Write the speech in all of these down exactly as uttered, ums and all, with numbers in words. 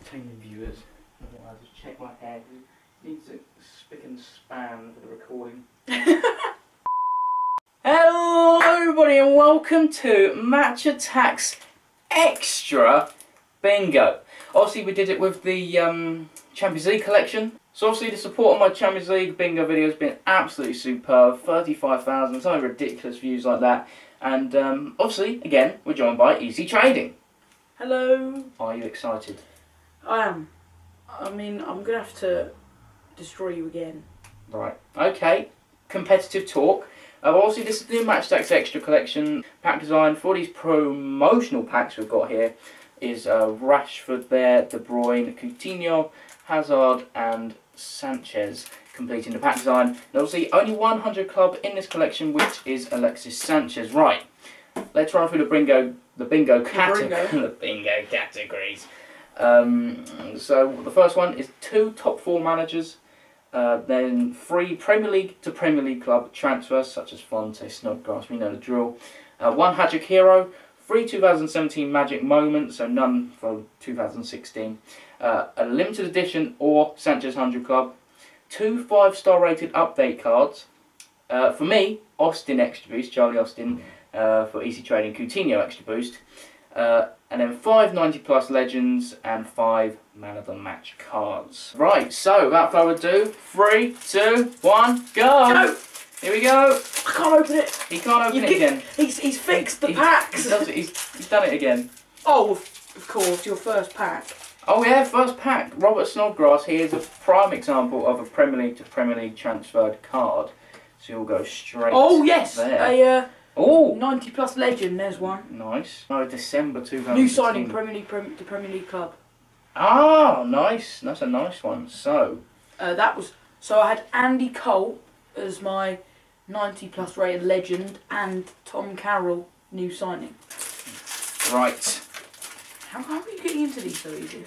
entertaining viewers. I'll just check my hair. It needs a spick and span for the recording. Hello everybody and welcome to Match Attax Extra Bingo. Obviously we did it with the um, Champions League collection. So obviously the support on my Champions League bingo video has been absolutely superb. thirty-five thousand, something ridiculous views like that. And um, obviously, again, we're joined by Easy Trading. Hello. Are you excited? I am. I mean, I'm going to have to destroy you again. Right. Okay. Competitive talk. Uh, obviously, this is the new Match Attax Extra collection. Pack design for these promotional packs we've got here is uh, Rashford there, De Bruyne, Coutinho, Hazard and Sanchez completing the pack design. And obviously, only one hundred club in this collection, which is Alexis Sanchez. Right. Let's run through the bingo, the bingo, cate the bingo categories. Um, so the first one is two top four managers, uh, then three Premier League to Premier League club transfers such as Fonte, Snodgrass, we know the drill. Uh, one Magic Hero, three two thousand seventeen Magic Moments, so none for two thousand sixteen. Uh, a limited edition or Sanchez one hundred club, two five star rated update cards. Uh, for me, Austin Extra Boost, Charlie Austin. Uh, for Easy Trading, Coutinho Extra Boost, uh, and then five ninety plus Legends and five Man of the Match cards. Right, so without further ado, three, two, one, go! Go! Here we go! I can't open it! He can't open you it get, again. He's, he's fixed the he, packs! He does it, he's, he's done it again. Oh, of course, your first pack. Oh yeah, first pack. Robert Snodgrass, he is a prime example of a Premier League to Premier League transferred card. So you'll go straight Oh yes! there. A, uh, Oh, ninety plus Legend, there's one. Nice. Oh, December two thousand sixteen. New signing, Premier League, Prem the Premier League club. Ah, nice. That's a nice one. So, uh, that was so I had Andy Cole as my ninety plus rated Legend and Tom Carroll new signing. right. How, how are you getting into these so easy?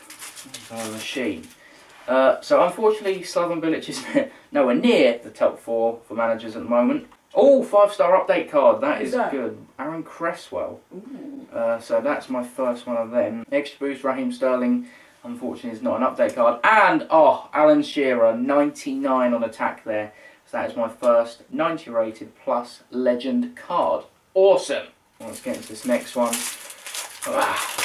Oh, machine. Uh, so unfortunately, Slaven Bilic is nowhere near the top four for managers at the moment. Oh, five star update card. That Who's is that? good. Aaron Cresswell. Ooh. Uh, so that's my first one of them. Extra Boost, Raheem Sterling. Unfortunately, is not an update card. And, oh, Alan Shearer, ninety-nine on attack there. So that is my first ninety rated plus Legend card. Awesome. Well, let's get into this next one. Ah.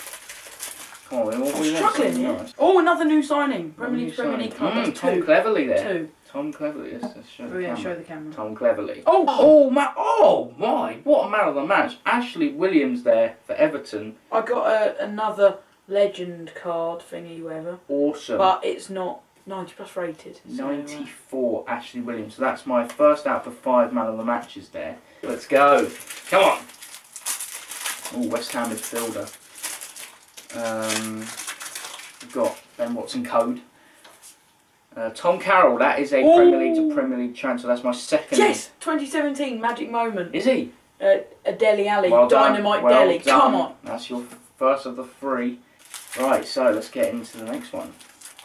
Come on, we all I'm we want struggling something here. nice. Oh, another new signing. Premier New League, Premier signing. League club. Mm, That's Tom two. Cleverley there. Two. Tom Cleverley. Let's, let's show the Oh yeah, camera. show the camera. Tom Cleverley. Oh! Oh, ma oh my! What a man of the match. Ashley Williams there for Everton. I got a, another Legend card thingy, whatever. Awesome. But it's not ninety plus rated. So, uh, ninety-four Ashley Williams. So that's my first out of five man of the matches there. Let's go. Come on. Oh, West Ham midfielder. Um, we've got Ben Watson code. Uh, Tom Carroll, that is a Ooh. Premier League to Premier League transfer. That's my second. Yes, twenty seventeen Magic Moment. Is he? Uh, a Deli Alley, Well done. Dynamite Well Deli. done. Come on. That's your first of the three. Right, so let's get into the next one.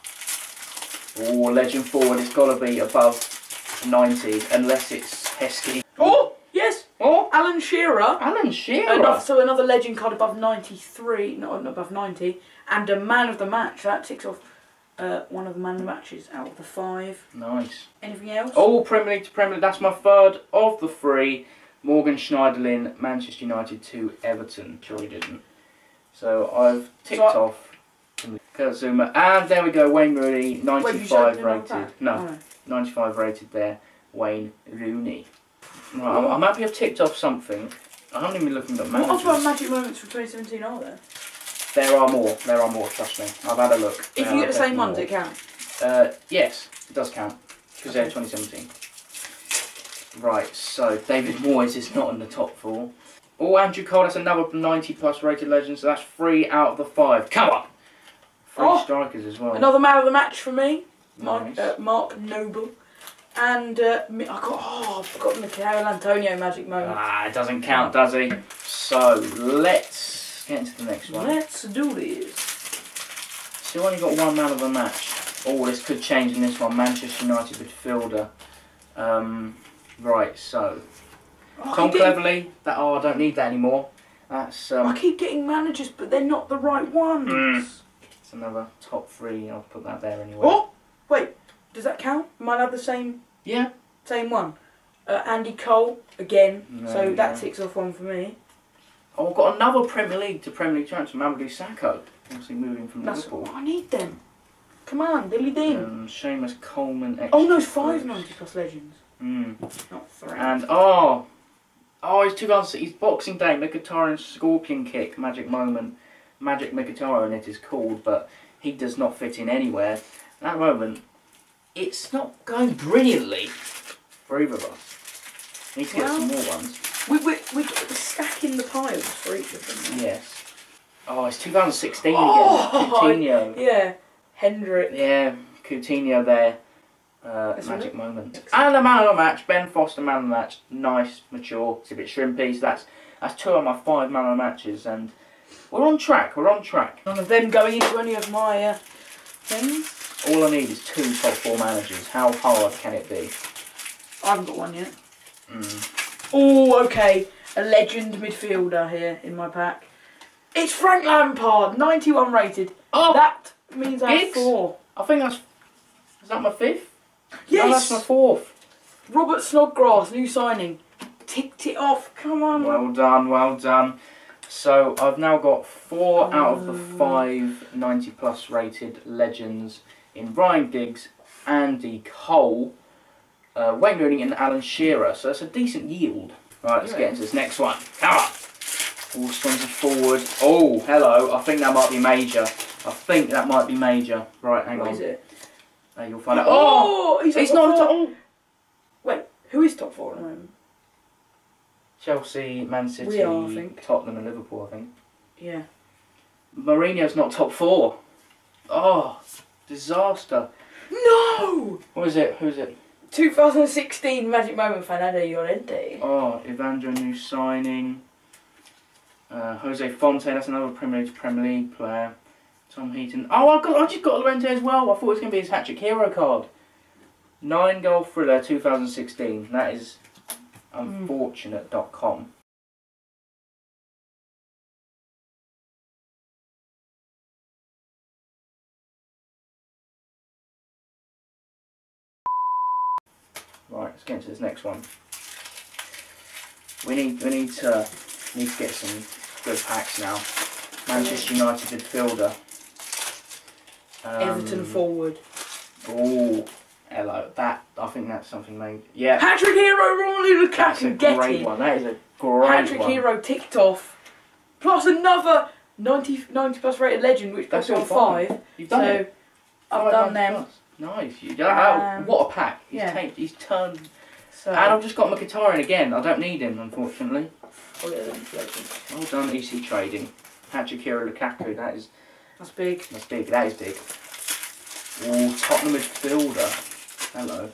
Oh, Legend forward, it's got to be above ninety, unless it's Heskey. Oh, yes. Oh, Alan Shearer. Alan Shearer. Another, so another Legend card above ninety-three, not above ninety, and a Man of the Match. That ticks off uh, one of the Man of the Matches out of the five. Nice. Anything else? Oh, Premier League to Premier League. That's my third of the three. Morgan Schneiderlin, Manchester United to Everton. Sure he didn't. So I've ticked So off Kurt Zuma. And there we go, Wayne Rooney, ninety-five Wait, rated. No, oh, no, ninety-five rated there, Wayne Rooney. Right, I'm, I'm happy I've ticked off something. I haven't even been looking at managers. What other Magic Moments from twenty seventeen are there? There are more, there are more, trust me. I've had a look. If There you are get the same definitely ones, more. it counts. Uh, yes, it does count, because Okay. they're twenty seventeen. Right, so David Moyes is not in the top four. Oh, Andrew Cole, that's another ninety plus rated legend, so that's three out of the five. Come on! Three Oh, strikers as well. Another Man of the Match for me, Mark, Nice. uh, Mark Noble. And uh, mi- I got, oh, I've got Michael Antonio Magic Moment. Ah, it doesn't count, does he? So, let's get into the next one. Let's do this. Still only got one man of the match. Oh, this could change in this one. Manchester United midfielder. Um, right, so Oh, Tom I keep getting- Cleverley. That oh, I don't need that anymore. That's um, I keep getting managers, but they're not the right ones. Mm. It's another top three. I'll put that there anyway. Oh, wait. Does that count? Am I allowed the same? Yeah. Same one. Uh, Andy Cole again. No, so that yeah. ticks off one for me. Oh, I've got another Premier League to Premier League transfer, Mamadou Sakho. Obviously moving from That's Liverpool. what I need them. Come on, Dilly Ding. Um, Seamus Coleman. Oh no, it's extra five boost. ninety plus legends. Mm. Not three. And oh, oh, it's two thousand. He's Boxing Day, Mkhitaryan Scorpion Kick, Magic Moment, Magic Mkhitaryan it is called, but he does not fit in anywhere. At the moment, it's not going brilliantly for either of us. Need to get Well, some more ones. We we we get stacking the piles for each of them. Yes. Oh, it's two thousand sixteen Oh, again. Coutinho. Yeah, Hendrick. Yeah, Coutinho there. Uh, That's magic right. moment. And the man of the match, Ben Foster, man of the match. Nice, mature. It's a bit shrimpy. So that's that's two of my five man of the matches, and we're on track. We're on track. None of them going into any of my uh, things. All I need is two top four managers. How hard can it be? I haven't got one yet. Mm. Oh, okay. A legend midfielder here in my pack. It's Frank Lampard, ninety-one rated. Oh, That means I have Giggs? four. I think that's is that my fifth? Yes. No, that's my fourth. Robert Snodgrass, new signing. Ticked it off. Come on. Well done, well done. So I've now got four out of the Um. five ninety plus rated legends in Ryan Giggs, Andy Cole, uh, Wayne Rooney and Alan Shearer. So that's a decent yield. Right, let's Yeah. get into this next one. Come on. All sponsored forward. Oh, hello. I think that might be major. I think that might be major. Right, hang What on. is it? Uh, you'll find out. Oh, Oh, he's, he's top not four. top. Oh. Wait, who is top four at the moment? Chelsea, Man City, We are, I think. Tottenham and Liverpool, I think. Yeah. Mourinho's not top four. Oh, disaster. No! What is it? Who's it? twenty sixteen Magic Moment Fernando Llorente. Oh, Evandro, new signing. Uh, Jose Fonte, that's another Premier League Premier League player. Tom Heaton. Oh, I got, I just got Llorente as well. I thought it was going to be his hat-trick hero card. Nine goal thriller, two thousand sixteen. That is unfortunate dot com. Right, let's get into this next one. We need we need to need to get some good packs now. Manchester United midfielder. Um, Everton forward. Oh, hello. That I think that's something made. Yeah, Hat-trick hero Romelu that's a Lukaku. Get great it. one. That is a great Hat-trick one. hero ticked off. Plus another ninety, ninety plus rated legend, which puts That's me on all fine. five. You've done so it. I've Five done months them. plus. Nice. You, that, Um, what a pack. He's, yeah. taped, he's turned. So And I've just got Mkhitaryan again. I don't need him, unfortunately. oh, yeah, them legends. Well done, E C Trading. Hat-trick hero Lukaku. That is That's big. that's big. That is big. Oh, Tottenham midfielder. Hello.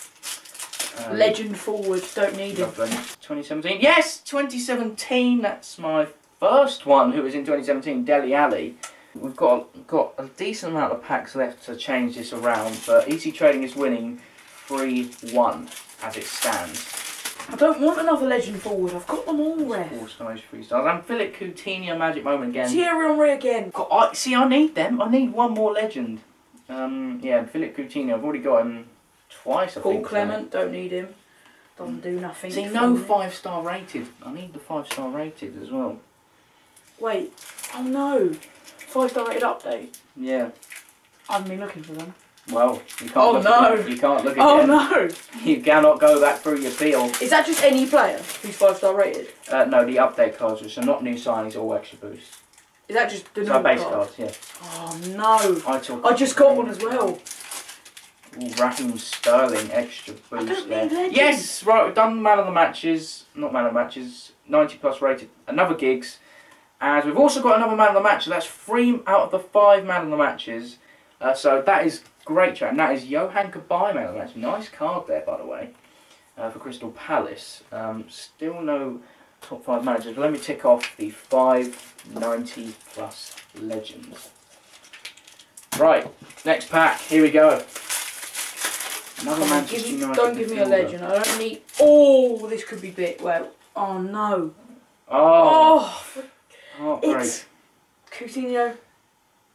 Um, Legend forward. Don't need him. Lovely. twenty seventeen. Yes, twenty seventeen. That's my first one. Who was in twenty seventeen? Dele Alli. We've got got a decent amount of packs left to change this around, but E C Trading is winning three one as it stands. I don't want another legend forward. I've got them all, ref. Four stars, three stars. And Philip Coutinho Magic Moment again. Thierry Henry again. God, I, see, I need them. I need one more legend. Um, yeah, Philip Coutinho. I've already got him twice. I Paul think. Clement. Don't need him. Doesn't do nothing. See, for no me. five star rated. I need the five star rated as well. Wait. Oh no. Five star rated update. Yeah. I haven't been looking for them. Well, you can't. Oh, look no. Again. You can't look again. Oh no. You cannot go back through your peel. Is that just any player who's five star rated? Uh, no, the update cards, which are not new signings, all extra boosts. Is that just the So normal base card? cards, yeah. Oh no. I, took I just got one as well. Ooh, Raheem Sterling extra I boost don't there. need legends. Yes, right, we've done man of the matches, not man of the matches, ninety plus rated, another Giggs. And we've also got another man of the match, so that's three out of the five man of the matches. Uh, so that is great, chat. And that is Johan Cabaye man of the match. Nice card there, by the way, uh, for Crystal Palace. Um, still no top five managers, but let me tick off the five ninety plus legends. Right, next pack, here we go. Another Come on, Manchester give me, United don't give me a midfielder. legend. I don't need. Oh, this could be big. Well, oh no. Oh, Oh, heartbreak. it's Coutinho.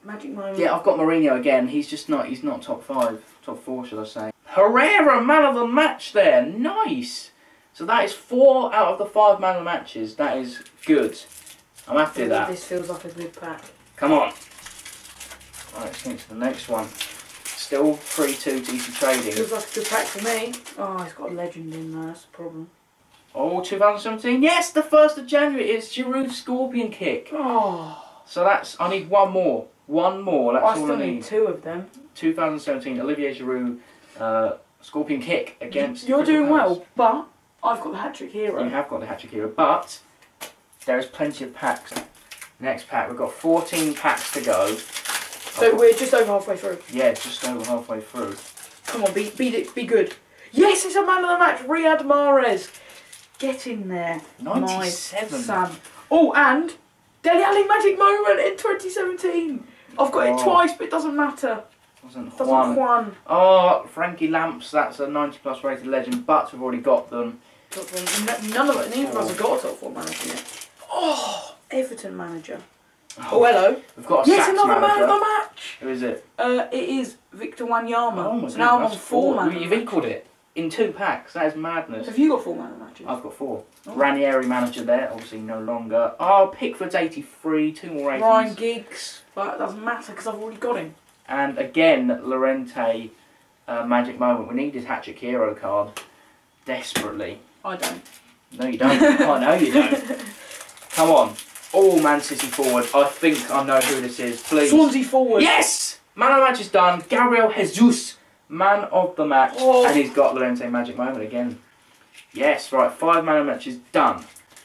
Magic moment. Yeah, I've got Mourinho again. He's just not. He's not top five, top four, should I say? Herrera, man of the match there. Nice. So that is four out of the five man of the matches. That is good. I'm happy with that. This feels like a good pack. Come on. Right, let's get to the next one. Still three two T C Trading. Feels like a good pack for me. Oh, he's got a legend in there. That's the problem. Oh, two thousand seventeen. Yes, the first of January. It's Giroud's Scorpion Kick. Oh. So that's. I need one more. One more. That's I all still I need. need two of them. two thousand seventeen. Olivier Giroud. Uh, Scorpion Kick against. You're Crystal doing Palace. well, but I've got the hat-trick hero. You have got the hat-trick hero, but there is plenty of packs. Next pack, we've got fourteen packs to go. So got, we're just over halfway through. Yeah, just over halfway through. Come on, be be be good. Yes, it's a man of the match, Riyad Mahrez. Get in there, ninety-seven. My son. Oh, and Dele Alli Magic Moment in twenty seventeen. I've got oh. it twice, but it doesn't matter. Doesn't Doesn't Juan. Juan. Oh, Frankie Lamps, that's a ninety plus rated legend, but we've already got them. Top one. None of it, neither of us have got a top four manager yet. Oh, Everton manager. Oh, oh hello. We've got a yes, Saks another manager. man of the match. Who is it? Uh, it is Victor Wanyama. Oh my so God, now I'm on that's four, four. man. You've equalled it in two packs. That is madness. Have you got four man of the matches? I've got four. Oh. Ranieri manager there, obviously no longer. Oh, Pickford's eighty-three, two more ratings. Ryan Giggs, but it doesn't matter because I've already got him. And again, Lorente, uh, Magic Moment. We need his Hattrick Hero card desperately. I don't. No, you don't. I know you don't. Come on. All Man City forward. I think I know who this is. Please. Swansea forward. Yes! Man of the match is done. Gabriel Jesus, man of the match. Oh. And he's got Lorente Magic Moment again. Yes, right. Five man of the match is done.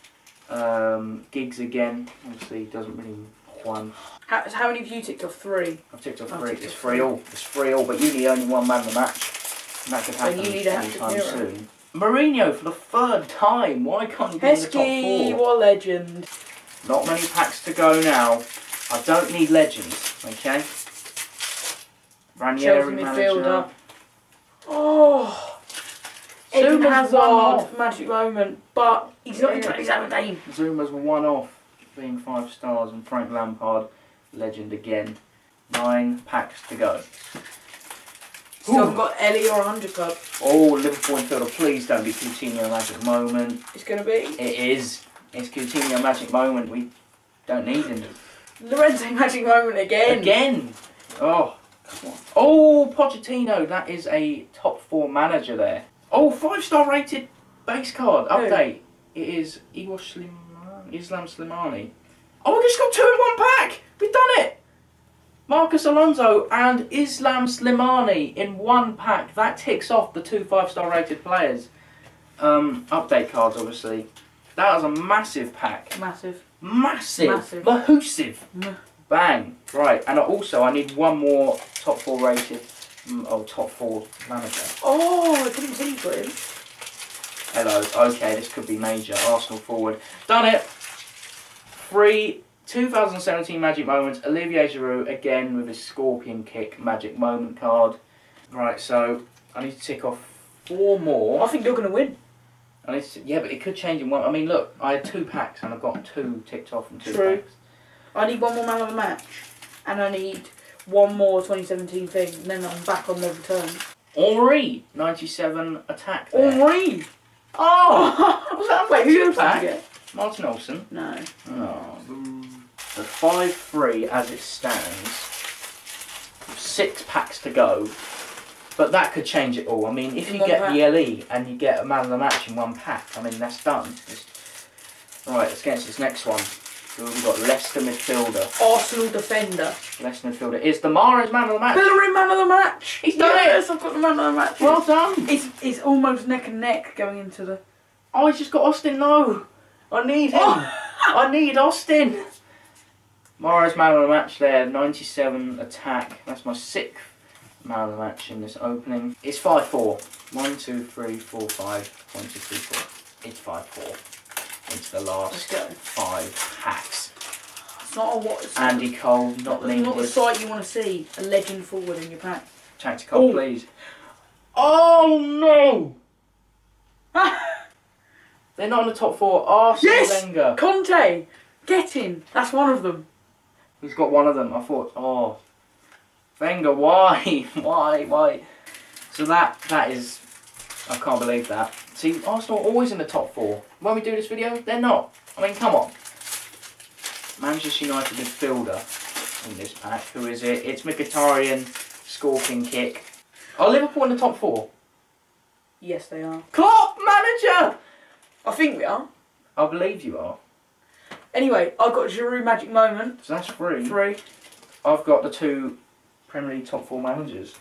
Um, Giggs again. Obviously, doesn't really one. How, how many have you ticked off? Three. I've ticked off I've three. ticked It's off three three. all. It's three all. But you need only one man of the match. And that could Then happen you need a anytime hero. soon. Mourinho for the third time. Why can't he be in the top Heskey, four? what a legend. Not many packs to go now. I don't need legends, okay? Ranieri Chelsea manager. midfielder. Oh. Eden Zuma's one Hazard, off. magic moment, but he's not in twenty seventeen. Zuma's one off, being five stars, and Frank Lampard, legend again. Nine packs to go. Still haven't got Ellie or a hundred club. Oh, Liverpool midfielder, please don't be Coutinho Magic Moment. It's going to be. It is. It's Coutinho Magic Moment. We don't need him. Lorente magic moment again. Again. Oh, come on. Oh, Pochettino. That is a top four manager there. Oh, five star rated base card. Who? Update. It is Igor Slimani, Islam Slimani. Oh, we just got two in one pack. We've done it. Marcus Alonso and Islam Slimani in one pack. That ticks off the two five star rated players. Um, update cards, obviously. That was a massive pack. Massive. Massive. Massive. Mahoosive. Mm. Bang. Right, and also I need one more top four rated, mm, oh, top four manager. Oh, I couldn't see for him. Hello. Okay, this could be major. Arsenal forward. Done it. Three two thousand seventeen Magic Moments. Olivier Giroud again with his Scorpion Kick Magic Moment card. Right, so I need to tick off four more. I think you're going to win. I need to, yeah, but it could change in one. I mean, look, I had two packs and I've got two ticked off and two True. packs. I need one more man of the match. And I need one more twenty seventeen thing. And then I'm back on the return. Henri, ninety-seven attack there. Henri! Oh! Was that a Wait, who else pack? did you get? Martin Olsen. No. Oh. So five three as it stands. Six packs to go. But that could change it all. I mean, if In you one get pack. the L E and you get a man of the match in one pack, I mean, that's done. It's... Right, let's get into this next one. So we've got Leicester midfielder. Arsenal defender. Leicester midfielder is the Mahrez man of the match. Bellerin man of the match. He's done yes, it. I've got the man of the match. Well done. It's it's almost neck and neck going into the. Oh, I just got Austin. No, I need him. Oh. I need Austin. Mahrez man of the match there. ninety-seven attack. That's my sixth man of the match in this opening. It's five four. One, two, three, four, five. One, two, three, four. It's five four. Into the last Let's go. five hacks. It's not a what. It's Andy Cole, not not, linked not the with. sight you want to see. A legend forward in your pack. Tactical, Oh. please. Oh no! They're not in the top four. Arsene Yes! Wenger. Conte! Get in! That's one of them. He's got one of them. I thought, oh, Wenger, why? why? Why? So that that is, I can't believe that. See, Arsenal are always in the top four. When we do this video, they're not. I mean, come on. Manchester United midfielder in this pack. Who is it? It's Mkhitaryan, scorpion kick. Are Liverpool in the top four? Yes, they are. Klopp, manager! I think we are. I believe you are. Anyway, I've got Giroud magic moment. So that's three. Three. I've got the two Premier League top four managers.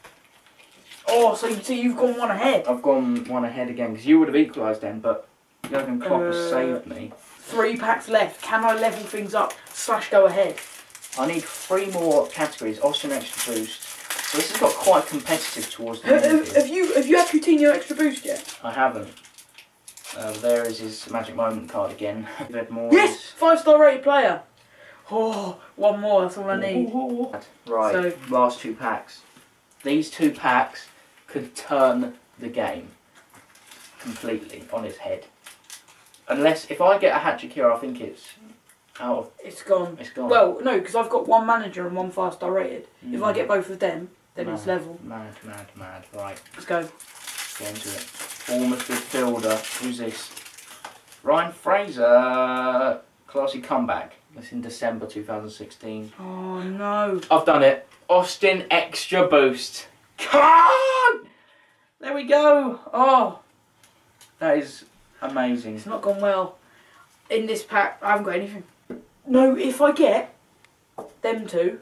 Oh, so, so you've gone one ahead. I've gone one ahead again, because you would have equalised then, but Jurgen Klopp has Uh, saved me. Three packs left. Can I level things up slash go ahead? I need three more categories. Austrian extra boost. So this has got quite competitive towards the Have, end. have, have you have you had Coutinho extra boost yet? I haven't. Uh, there is his magic moment card again. More Yes, five star rated player. Oh, one more. That's all I need. Right, So- last two packs. These two packs could turn the game completely on its head. Unless, if I get a hat trick here, I think it's out of, It's gone. it's gone. Well, no, because I've got one manager and one five star rated. If I Mm. get both of them, then mad, it's level. Mad, mad, mad. Right, Let's go. get into it. Bournemouth midfielder. Who's this? Ryan Fraser. Classy comeback. That's in December two thousand sixteen. Oh no. I've done it. Austin extra boost. Come on! There we go. Oh, that is amazing. It's not gone well. In this pack, I haven't got anything. No, if I get them two,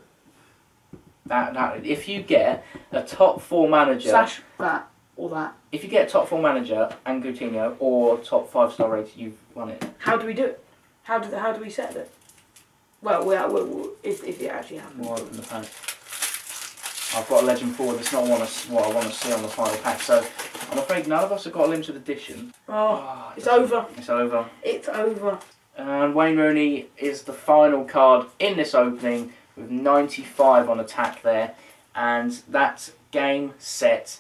That that if you get a top four manager, slash that, or that. if you get a top four manager and Coutinho or top five star rated, you've won it. How do we do it? How do how do we set it? Well, we are, we we if if it actually happens. We'll open the pack. I've got a legend forward. That's not what I, what I want to see on the final pack. So I'm afraid none of us have got a limited edition. Oh, Oh, it's over. It's over. It's over. And Wayne Rooney is the final card in this opening with ninety-five on attack there. And that's game, set,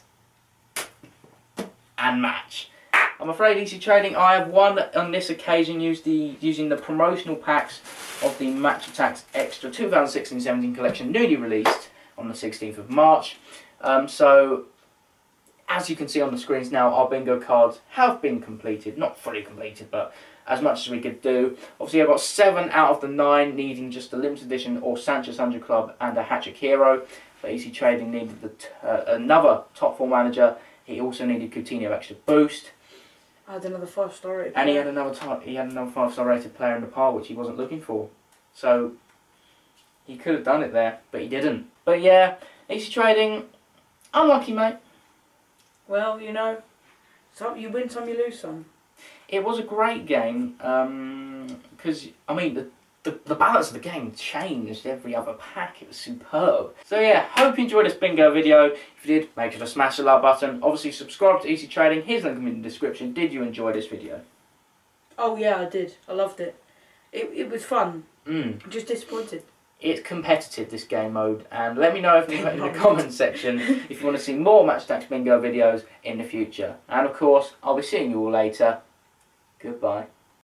and match. I'm afraid Easy Trading, I have won on this occasion used the, using the promotional packs of the Match Attax Extra twenty sixteen seventeen collection, newly released on the sixteenth of March. Um, so, as you can see on the screens now, our bingo cards have been completed. Not fully completed, but as much as we could do. Obviously, I've got seven out of the nine needing just a limited edition or Sanchez one hundred Club and a Hat-Trick Hero. But Easy Trading needed the t uh, another top four manager. He also needed Coutinho extra boost. I had another five star rated. And he had another type, he had another five star rated player in the pile, which he wasn't looking for. So he could have done it there, but he didn't. But yeah, Easy Trading, unlucky, mate. Well, you know, some you win some, you lose some. It was a great game because I mean the, the the balance of the game changed every other pack. It was superb. So yeah, hope you enjoyed this bingo video. If you did, make sure to smash the like button. Obviously, subscribe to Easy Trading. Here's a link in the description. Did you enjoy this video? Oh yeah, I did. I loved it. It it was fun. Mm. I'm just disappointed. It's competitive, this game mode, and let me know if you in the comment section if you want to see more Match Attax Bingo videos in the future. And of course, I'll be seeing you all later. Goodbye.